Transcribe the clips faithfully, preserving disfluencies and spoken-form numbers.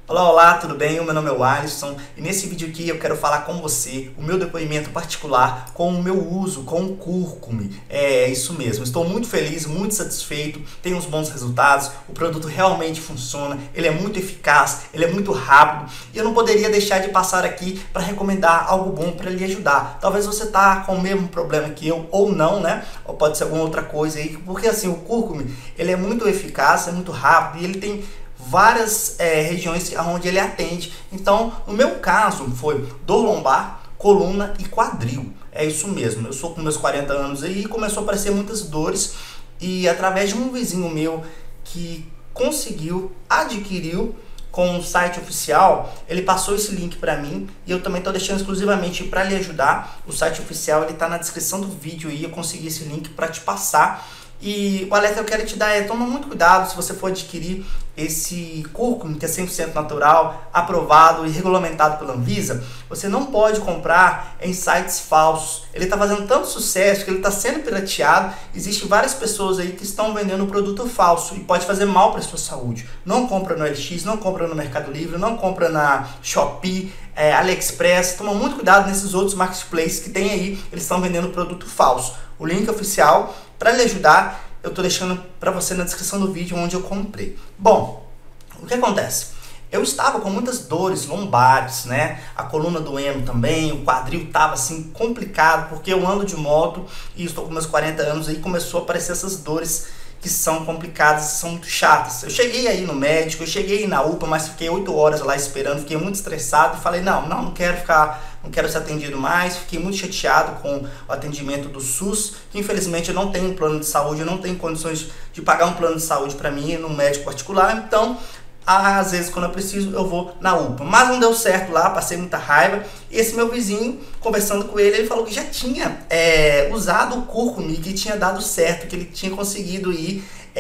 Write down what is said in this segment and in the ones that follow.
Olá, olá, tudo bem? O meu nome é o Alisson e nesse vídeo aqui eu quero falar com você o meu depoimento particular com o meu uso com o cúrcuma. É isso mesmo, estou muito feliz, muito satisfeito, tem uns bons resultados, o produto realmente funciona, ele é muito eficaz, ele é muito rápido e eu não poderia deixar de passar aqui para recomendar algo bom para lhe ajudar. Talvez você está com o mesmo problema que eu ou não, né? Ou pode ser alguma outra coisa aí, porque assim, o cúrcuma ele é muito eficaz, é muito rápido e ele tem várias é, regiões onde ele atende. Então, no meu caso, foi dor lombar, coluna e quadril. É isso mesmo, eu sou com meus quarenta anos aí e começou a aparecer muitas dores. E através de um vizinho meu que conseguiu, adquiriu com o site oficial, ele passou esse link para mim e eu também estou deixando exclusivamente para lhe ajudar. O site oficial ele está na descrição do vídeo e eu consegui esse link para te passar. E o alerta que eu quero te dar é: toma muito cuidado se você for adquirir esse cúrcuma, que é cem por cento natural, aprovado e regulamentado pela Anvisa. Você não pode comprar em sites falsos. Ele está fazendo tanto sucesso que ele está sendo pirateado. Existem várias pessoas aí que estão vendendo um produto falso e pode fazer mal para a sua saúde. Não compra no L X, não compra no Mercado Livre, não compra na Shopee, é, AliExpress. Toma muito cuidado nesses outros marketplaces que tem aí, eles estão vendendo produto falso. O link oficial para lhe ajudar eu estou deixando para você na descrição do vídeo onde eu comprei. Bom, o que acontece? Eu estava com muitas dores lombares, né? A coluna doendo também, o quadril estava assim complicado, porque eu ando de moto e estou com meus quarenta anos e começou a aparecer essas dores que são complicadas, são muito chatas. Eu cheguei aí no médico, eu cheguei na U P A, mas fiquei oito horas lá esperando, fiquei muito estressado e falei, não, não, não quero ficar, não quero ser atendido mais. Fiquei muito chateado com o atendimento do SUS, que infelizmente eu não tenho um plano de saúde, eu não tenho condições de pagar um plano de saúde para mim, num médico particular, então às vezes quando eu preciso eu vou na U P A, mas não deu certo lá, passei muita raiva. E esse meu vizinho, conversando com ele, ele falou que já tinha é, usado o cúrcuma e que tinha dado certo, que ele tinha conseguido ir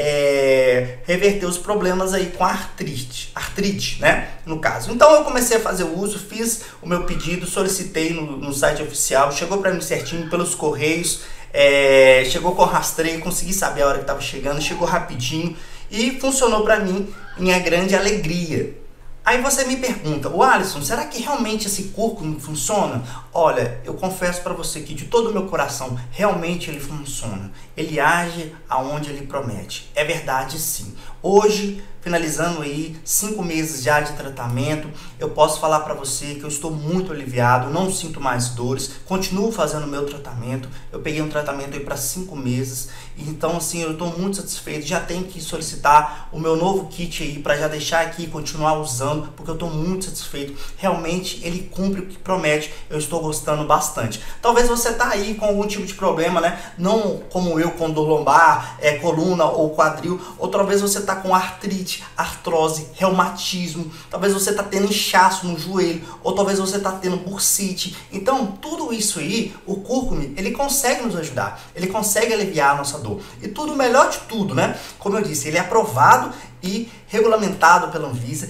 é, reverter os problemas aí com a artrite, artrite, né, no caso. Então eu comecei a fazer o uso, fiz o meu pedido, solicitei no, no site oficial, chegou para mim certinho pelos correios, é, chegou com rastreio, consegui saber a hora que estava chegando, chegou rapidinho e funcionou para mim, minha grande alegria. Aí você me pergunta, o Alisson, será que realmente esse cúrcuma funciona? Olha, eu confesso para você que de todo o meu coração, realmente ele funciona. Ele age aonde ele promete. É verdade, sim. Hoje, finalizando aí cinco meses já de tratamento, eu posso falar para você que eu estou muito aliviado, não sinto mais dores, continuo fazendo o meu tratamento. Eu peguei um tratamento aí para cinco meses, então assim, eu estou muito satisfeito. Já tenho que solicitar o meu novo kit aí para já deixar aqui e continuar usando, porque eu estou muito satisfeito. Realmente ele cumpre o que promete, eu estou gostando bastante. Talvez você tá aí com algum tipo de problema, né? Não como eu, com dor lombar, é, coluna ou quadril, ou talvez você tá com artrite, artrose, reumatismo, talvez você tá tendo inchaço no joelho, ou talvez você tá tendo bursite. Então, tudo isso aí, o cúrcuma, ele consegue nos ajudar, ele consegue aliviar a nossa dor. E tudo, o melhor de tudo, né? Como eu disse, ele é aprovado e regulamentado pela Anvisa,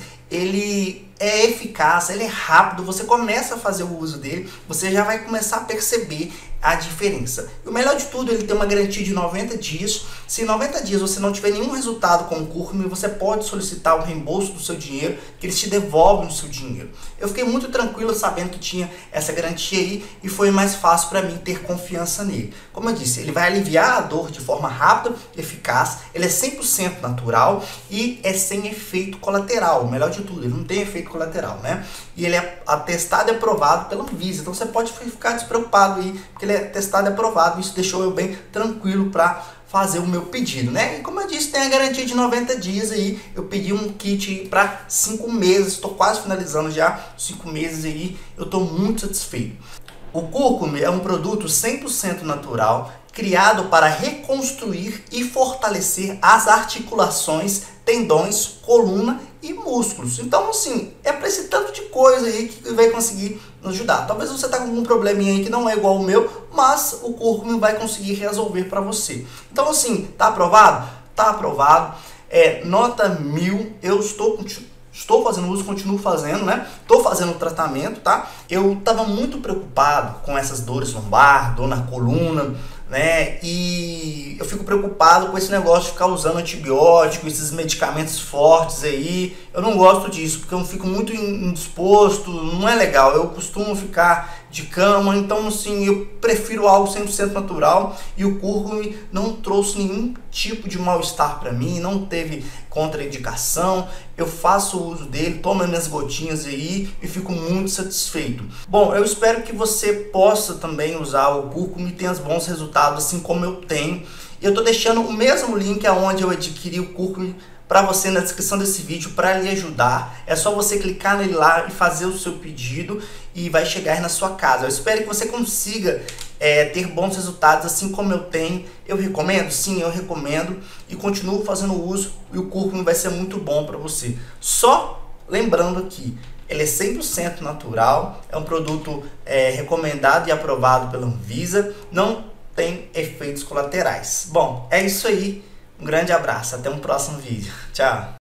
ele é eficaz, ele é rápido, você começa a fazer o uso dele, você já vai começar a perceber a diferença. E o melhor de tudo, ele tem uma garantia de noventa dias. Se em noventa dias você não tiver nenhum resultado com o cúrcuma, você pode solicitar o reembolso do seu dinheiro, que eles te devolvem o seu dinheiro. Eu fiquei muito tranquilo sabendo que tinha essa garantia aí e foi mais fácil para mim ter confiança nele. Como eu disse, ele vai aliviar a dor de forma rápida, eficaz, ele é cem por cento natural e é sem efeito colateral. O melhor de tudo, ele não tem efeito colateral, né? E ele é atestado e aprovado pela Anvisa, então você pode ficar despreocupado aí, porque ele é testado e aprovado. Isso deixou eu bem tranquilo para fazer o meu pedido, né? E como eu disse, tem a garantia de noventa dias aí. Eu pedi um kit para cinco meses, estou quase finalizando já cinco meses aí, eu estou muito satisfeito. O cúrcuma é um produto cem por cento natural, criado para reconstruir e fortalecer as articulações, tendões, coluna e músculos. Então, assim, é para esse tanto de coisa aí que vai conseguir nos ajudar. Talvez você tá com algum probleminha aí que não é igual ao meu, mas o cúrcuma vai conseguir resolver para você. Então, assim, tá aprovado? Tá aprovado. É, nota mil. Eu estou Estou fazendo uso, continuo fazendo, né? Estou fazendo o tratamento, tá? Eu estava muito preocupado com essas dores lombar, dor na coluna, né? E eu fico preocupado com esse negócio de ficar usando antibiótico, esses medicamentos fortes aí. Eu não gosto disso, porque eu fico muito indisposto, não é legal. Eu costumo ficar de cama, então assim, eu prefiro algo cem por cento natural, e o cúrcuma não trouxe nenhum tipo de mal-estar para mim, não teve contraindicação. Eu faço uso dele, tomo as minhas gotinhas aí e fico muito satisfeito. Bom, eu espero que você possa também usar o cúrcuma e tenha bons resultados, assim como eu tenho. Eu tô deixando o mesmo link aonde eu adquiri o cúrcuma para você na descrição desse vídeo para lhe ajudar. É só você clicar nele lá e fazer o seu pedido e vai chegar na sua casa. Eu espero que você consiga é, ter bons resultados assim como eu tenho. Eu recomendo? Sim, eu recomendo e continuo fazendo uso, e o cúrcuma vai ser muito bom para você. Só lembrando aqui, ele é cem por cento natural, é um produto é, recomendado e aprovado pela Anvisa, não tem efeitos colaterais. Bom, é isso aí. Um grande abraço, até um próximo vídeo. Tchau!